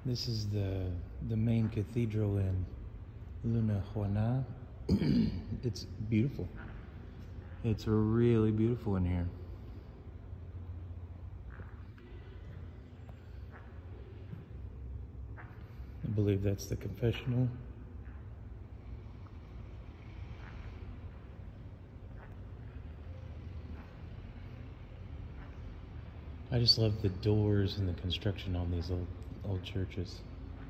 This is the main cathedral in Lunahuana. It's beautiful. It's really beautiful in here. I believe that's the confessional. I just love the doors and the construction on these old churches.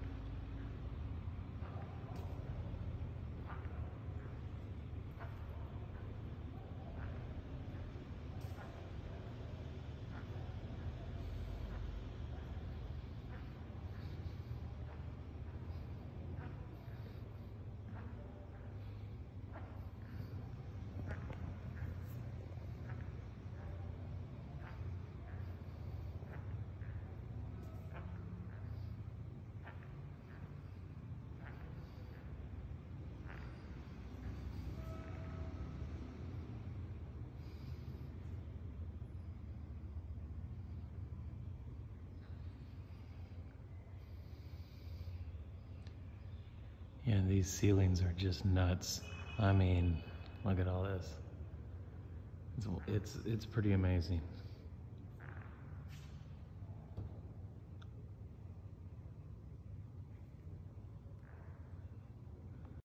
Yeah, these ceilings are just nuts. I mean, look at all this. It's pretty amazing.